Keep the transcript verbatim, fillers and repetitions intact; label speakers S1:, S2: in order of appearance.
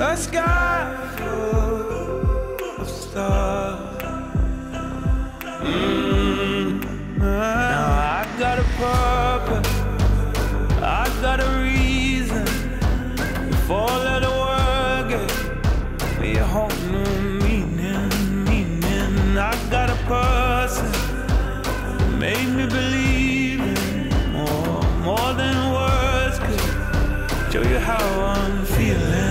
S1: a sky full of stars. Mm. Now I've got a purpose, I've got a reason. Before let the world get me a whole new meaning, meaning. I've got a person who made me believe in more, more than words could show you how I'm feeling.